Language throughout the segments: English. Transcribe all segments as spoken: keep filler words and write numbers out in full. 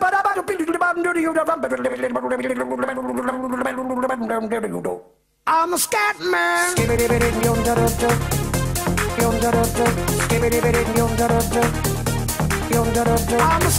I'm a Scatman. I'm a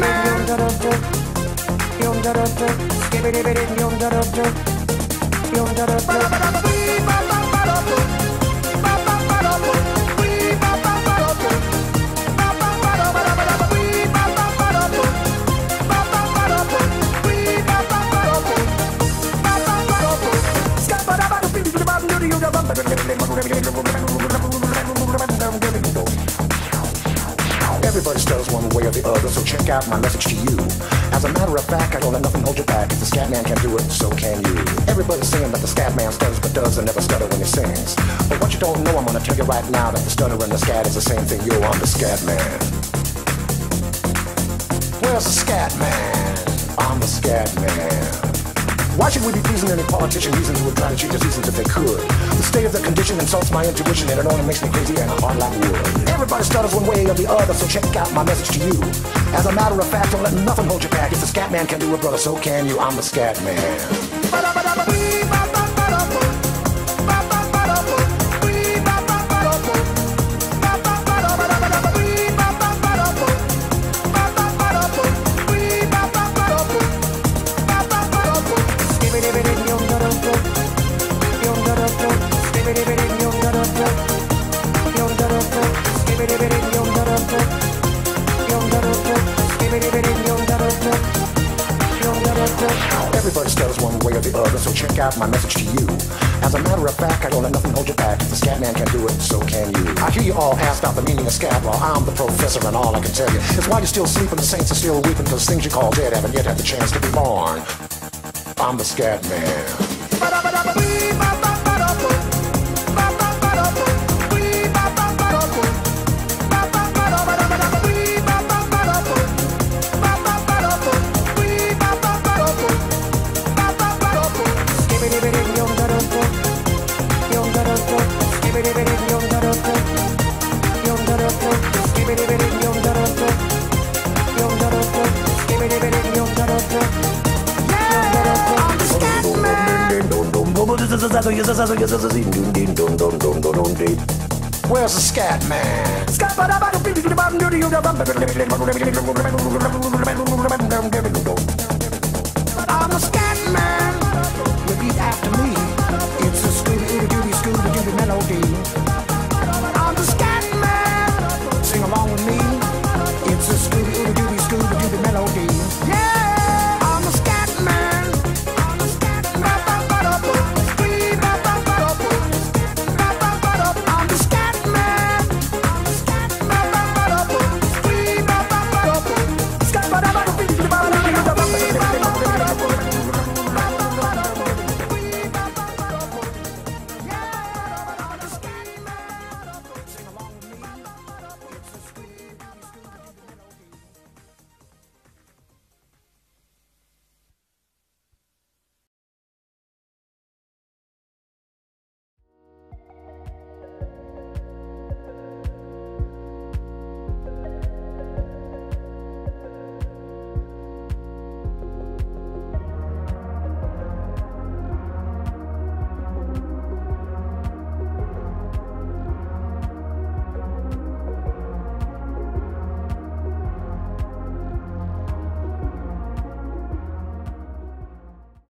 Everybody stutters one way or the other, so check out my message to you. As a matter of fact, I don't let nothing hold you back. If the Scatman can do it, so can you. Everybody's saying that the Scatman stutters but does and never stutter when he sings. But what you don't know, I'm gonna tell you right now that the stutter and the scat is the same thing. Yo, I'm the Scatman. Where's the Scatman? I'm the Scatman. Why should we be pleasing any politician reasons who would try to cheat the seasons if they could? The state of the condition insults my intuition, and it only makes me crazy and hard like wood. Everybody stutters one way or the other, so check out my message to you. As a matter of fact, don't let nothing hold you back. If the Scatman can do it, brother, so can you. I'm the Scatman. Everybody stutters one way or the other, so check out my message to you. As a matter of fact, I don't let nothing hold you back. If the Scatman can do it, so can you. I hear you all ask about the meaning of scat. Well, I'm the professor, and all I can tell you is why you're still sleeping, the saints are still weeping, because things you call dead haven't yet had the chance to be born. I'm the Scatman. Where's the Scatman?